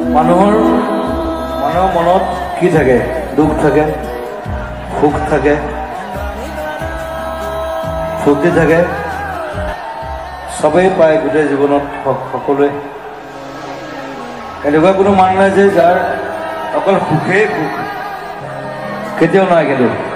মানুহৰ মনত কি থাকে? দুখ থাকে, সুখ থাকে, ফূৰ্তি থাকে, চবেই পায় গোটেই জীৱনত সকলোৱে। এনেকুৱা কোনো মানুহ নাই যে যাৰ অকল সুখেই সুখ, কেতিয়াও নাই। কিন্তু